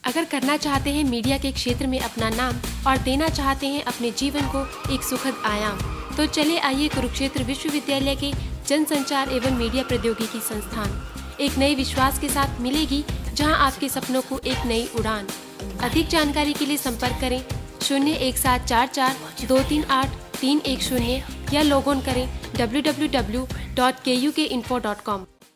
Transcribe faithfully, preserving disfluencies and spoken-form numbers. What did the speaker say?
अगर करना चाहते हैं मीडिया के क्षेत्र में अपना नाम और देना चाहते हैं अपने जीवन को एक सुखद आयाम, तो चले आइए कुरुक्षेत्र विश्वविद्यालय के जनसंचार एवं मीडिया प्रौद्योगिकी संस्थान एक नए विश्वास के साथ मिलेगी, जहां आपके सपनों को एक नई उड़ान। अधिक जानकारी के लिए संपर्क करें शून्य एक सात चार चार दो तीन आठ तीन एक शून्य या लॉग ऑन करें W W W dot K U K info dot com.